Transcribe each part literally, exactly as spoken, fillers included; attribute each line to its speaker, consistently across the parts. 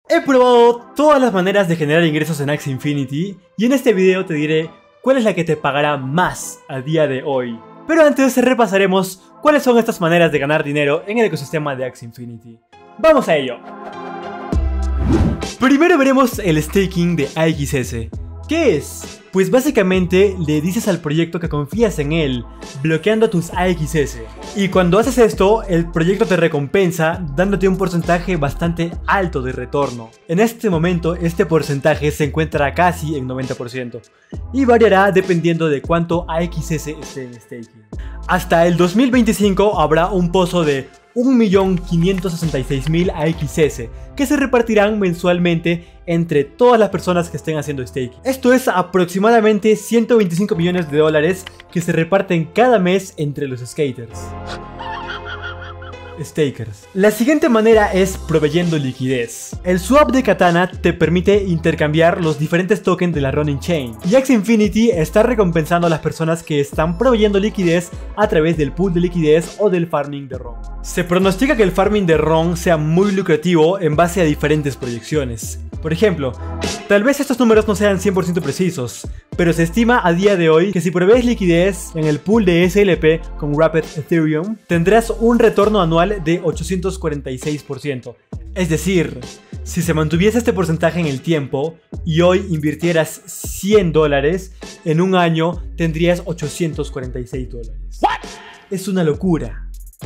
Speaker 1: He probado todas las maneras de generar ingresos en Axie Infinity y en este video te diré cuál es la que te pagará más a día de hoy. Pero antes repasaremos cuáles son estas maneras de ganar dinero en el ecosistema de Axie Infinity. ¡Vamos a ello! Primero veremos el staking de A X S. ¿Qué es? Pues básicamente le dices al proyecto que confías en él, bloqueando tus A X S. Y cuando haces esto, el proyecto te recompensa dándote un porcentaje bastante alto de retorno. En este momento, este porcentaje se encuentra casi en noventa por ciento y variará dependiendo de cuánto A X S esté en staking. Hasta el dos mil veinticinco habrá un pozo de un millón quinientos sesenta y seis mil A X S que se repartirán mensualmente entre todas las personas que estén haciendo staking. Esto es aproximadamente ciento veinticinco millones de dólares que se reparten cada mes entre los skaters. Stakers. La siguiente manera es proveyendo liquidez. El swap de Katana te permite intercambiar los diferentes tokens de la Ronin Chain y Axie Infinity está recompensando a las personas que están proveyendo liquidez a través del pool de liquidez o del farming de R O N. Se pronostica que el farming de R O N sea muy lucrativo en base a diferentes proyecciones. Por ejemplo, tal vez estos números no sean cien por ciento precisos, pero se estima a día de hoy que si provees liquidez en el pool de S L P con Rapid Ethereum, tendrás un retorno anual de ochocientos cuarenta y seis por ciento. Es decir, si se mantuviese este porcentaje en el tiempo y hoy invirtieras cien dólares, en un año tendrías ochocientos cuarenta y seis dólares. ¿What? Es una locura.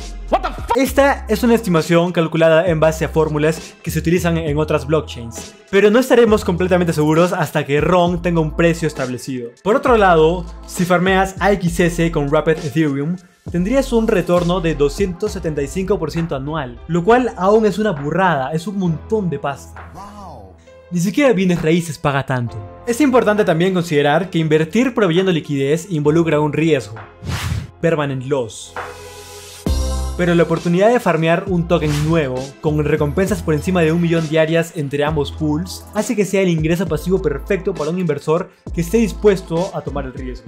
Speaker 1: Esta es una estimación calculada en base a fórmulas que se utilizan en otras blockchains, pero no estaremos completamente seguros hasta que R O N tenga un precio establecido. Por otro lado, si farmeas A X S con Rapid Ethereum, tendrías un retorno de doscientos setenta y cinco por ciento anual, lo cual aún es una burrada, es un montón de pasta. Ni siquiera bienes raíces paga tanto. Es importante también considerar que invertir proveyendo liquidez involucra un riesgo: permanent loss. Pero la oportunidad de farmear un token nuevo, con recompensas por encima de un millón diarias entre ambos pools, hace que sea el ingreso pasivo perfecto para un inversor que esté dispuesto a tomar el riesgo.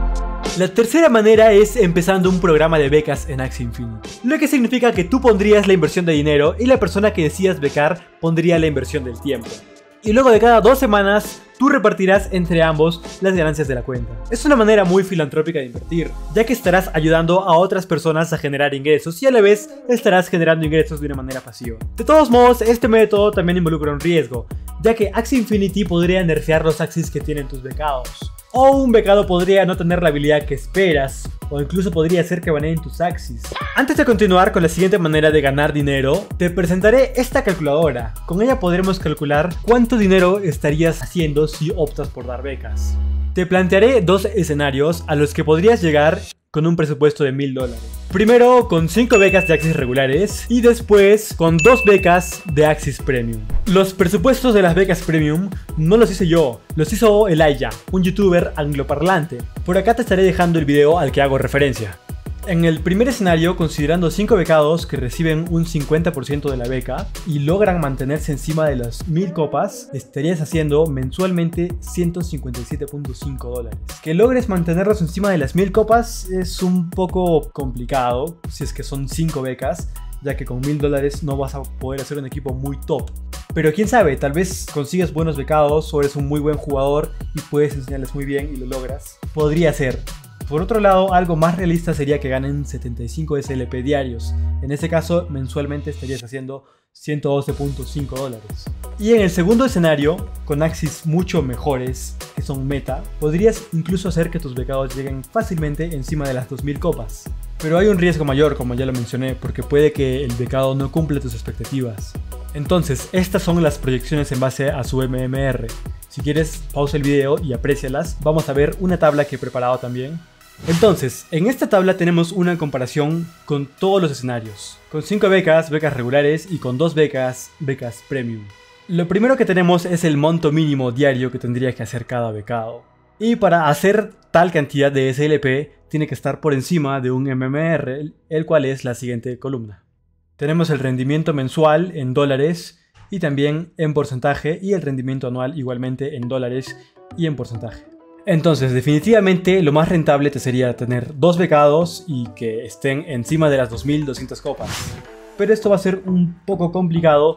Speaker 1: La tercera manera es empezando un programa de becas en Axie Infinity, lo que significa que tú pondrías la inversión de dinero y la persona que decidas becar pondría la inversión del tiempo. Y luego de cada dos semanas, tú repartirás entre ambos las ganancias de la cuenta. Es una manera muy filantrópica de invertir, ya que estarás ayudando a otras personas a generar ingresos y a la vez estarás generando ingresos de una manera pasiva. De todos modos, este método también involucra un riesgo, ya que Axie Infinity podría nerfear los Axies que tienen tus becados. O un becado podría no tener la habilidad que esperas, o incluso podría hacer que baneen tus Axies. Antes de continuar con la siguiente manera de ganar dinero, te presentaré esta calculadora. Con ella podremos calcular cuánto dinero estarías haciendo si optas por dar becas. Te plantearé dos escenarios a los que podrías llegar con un presupuesto de mil dólares. Primero con cinco becas de Axies regulares y después con dos becas de Axies Premium. Los presupuestos de las becas Premium no los hice yo, los hizo Elijah, un youtuber angloparlante. Por acá te estaré dejando el video al que hago referencia. En el primer escenario, considerando cinco becados que reciben un cincuenta por ciento de la beca y logran mantenerse encima de las mil copas, estarías haciendo mensualmente ciento cincuenta y siete punto cinco dólares. Que logres mantenerlos encima de las mil copas es un poco complicado si es que son cinco becas, ya que con mil dólares no vas a poder hacer un equipo muy top. Pero quién sabe, tal vez consigues buenos becados o eres un muy buen jugador y puedes enseñarles muy bien y lo logras. Podría ser. Por otro lado, algo más realista sería que ganen setenta y cinco S L P diarios. En este caso, mensualmente estarías haciendo ciento doce punto cinco dólares. Y en el segundo escenario, con Axies mucho mejores, que son meta, podrías incluso hacer que tus becados lleguen fácilmente encima de las dos mil copas. Pero hay un riesgo mayor, como ya lo mencioné, porque puede que el becado no cumpla tus expectativas. Entonces, estas son las proyecciones en base a su M M R. Si quieres, pausa el video y aprécialas. Vamos a ver una tabla que he preparado también. Entonces, en esta tabla tenemos una comparación con todos los escenarios, con cinco becas, becas regulares y con dos becas, becas premium. Lo primero que tenemos es el monto mínimo diario que tendría que hacer cada becado. Y para hacer tal cantidad de S L P, tiene que estar por encima de un M M R, el cual es la siguiente columna. Tenemos el rendimiento mensual en dólares y también en porcentaje, y el rendimiento anual igualmente en dólares y en porcentaje. Entonces, definitivamente lo más rentable te sería tener dos becados y que estén encima de las dos mil doscientas copas. Pero esto va a ser un poco complicado,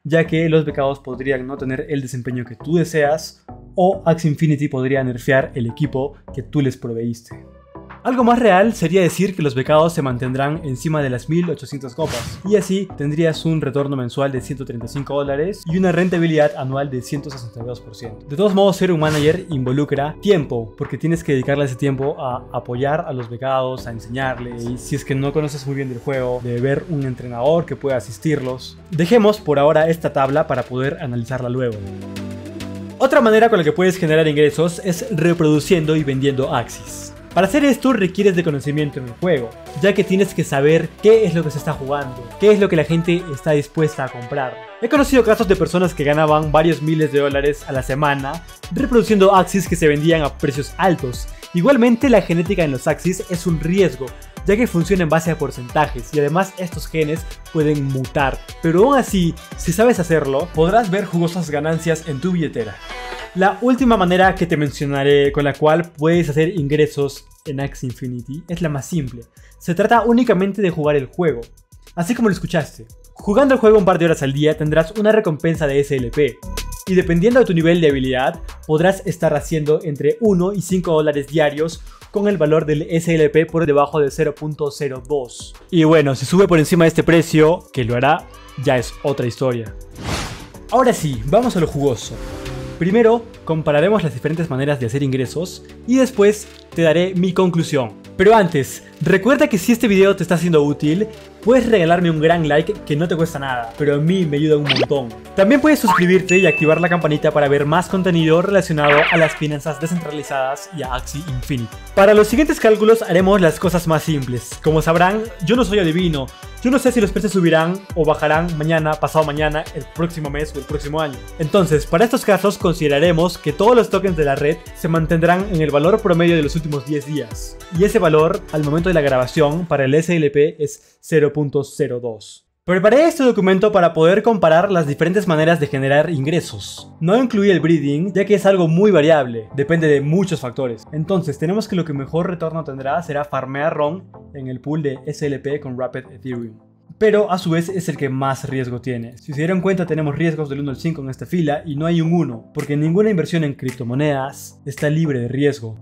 Speaker 1: ya que los becados podrían no tener el desempeño que tú deseas o Axie Infinity podría nerfear el equipo que tú les proveíste. Algo más real sería decir que los becados se mantendrán encima de las mil ochocientas copas y así tendrías un retorno mensual de ciento treinta y cinco dólares y una rentabilidad anual de ciento sesenta y dos por ciento. De todos modos, ser un manager involucra tiempo, porque tienes que dedicarle ese tiempo a apoyar a los becados, a enseñarles, y si es que no conoces muy bien del juego, de ver un entrenador que pueda asistirlos. Dejemos por ahora esta tabla para poder analizarla luego. Otra manera con la que puedes generar ingresos es reproduciendo y vendiendo Axies. Para hacer esto requieres de conocimiento en el juego, ya que tienes que saber qué es lo que se está jugando, qué es lo que la gente está dispuesta a comprar. He conocido casos de personas que ganaban varios miles de dólares a la semana reproduciendo Axies que se vendían a precios altos. Igualmente, la genética en los Axies es un riesgo, ya que funciona en base a porcentajes y además estos genes pueden mutar, pero aún así, si sabes hacerlo, podrás ver jugosas ganancias en tu billetera. La última manera que te mencionaré con la cual puedes hacer ingresos en Axie Infinity es la más simple. Se trata únicamente de jugar el juego, así como lo escuchaste. Jugando el juego un par de horas al día tendrás una recompensa de S L P, y dependiendo de tu nivel de habilidad podrás estar haciendo entre uno y cinco dólares diarios con el valor del S L P por debajo de cero punto cero dos. Y bueno, si sube por encima de este precio, que lo hará, ya es otra historia. Ahora sí, vamos a lo jugoso. Primero, compararemos las diferentes maneras de hacer ingresos y después te daré mi conclusión. Pero antes, recuerda que si este video te está siendo útil, puedes regalarme un gran like que no te cuesta nada, pero a mí me ayuda un montón. También puedes suscribirte y activar la campanita para ver más contenido relacionado a las finanzas descentralizadas y a Axie Infinity. Para los siguientes cálculos haremos las cosas más simples. Como sabrán, yo no soy adivino. Yo no sé si los precios subirán o bajarán mañana, pasado mañana, el próximo mes o el próximo año. Entonces, para estos casos consideraremos que todos los tokens de la red se mantendrán en el valor promedio de los últimos diez días. Y ese valor, al momento de la grabación, para el S L P es cero punto cero dos. Preparé este documento para poder comparar las diferentes maneras de generar ingresos. No incluí el breeding, ya que es algo muy variable, depende de muchos factores. Entonces tenemos que lo que mejor retorno tendrá será farmear R O M en el pool de S L P con Rapid Ethereum. Pero a su vez es el que más riesgo tiene. Si se dieron cuenta, tenemos riesgos del uno al cinco en esta fila y no hay un uno, porque ninguna inversión en criptomonedas está libre de riesgo.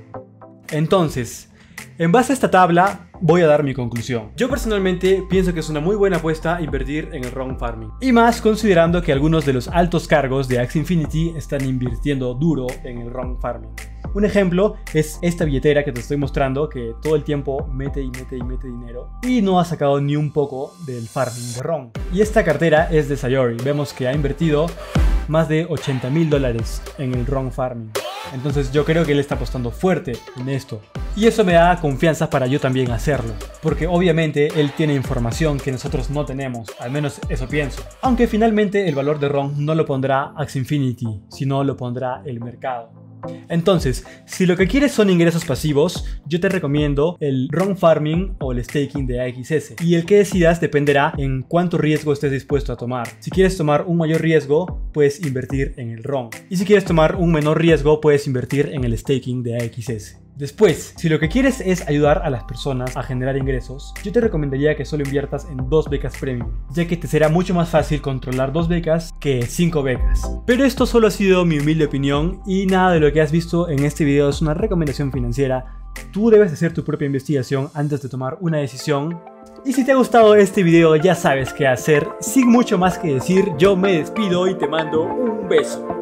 Speaker 1: Entonces, en base a esta tabla, voy a dar mi conclusión. Yo personalmente pienso que es una muy buena apuesta invertir en el R O M farming. Y más considerando que algunos de los altos cargos de Axie Infinity están invirtiendo duro en el R O M farming. Un ejemplo es esta billetera que te estoy mostrando, que todo el tiempo mete y mete y mete dinero y no ha sacado ni un poco del farming de R O M. Y esta cartera es de Sayori. Vemos que ha invertido más de ochenta mil dólares en el R O M farming. Entonces yo creo que él está apostando fuerte en esto. Y eso me da confianza para yo también hacerlo. Porque obviamente él tiene información que nosotros no tenemos. Al menos eso pienso. Aunque finalmente el valor de R O M no lo pondrá Axie Infinity, sino lo pondrá el mercado. Entonces, si lo que quieres son ingresos pasivos, yo te recomiendo el R O M farming o el staking de A X S. Y el que decidas dependerá en cuánto riesgo estés dispuesto a tomar. Si quieres tomar un mayor riesgo, puedes invertir en el R O M. Y si quieres tomar un menor riesgo, puedes invertir en el staking de A X S. Después, si lo que quieres es ayudar a las personas a generar ingresos, yo te recomendaría que solo inviertas en dos becas premium, ya que te será mucho más fácil controlar dos becas que cinco becas. Pero esto solo ha sido mi humilde opinión y nada de lo que has visto en este video es una recomendación financiera. Tú debes hacer tu propia investigación antes de tomar una decisión. Y si te ha gustado este video ya sabes qué hacer. Sin mucho más que decir, yo me despido y te mando un beso.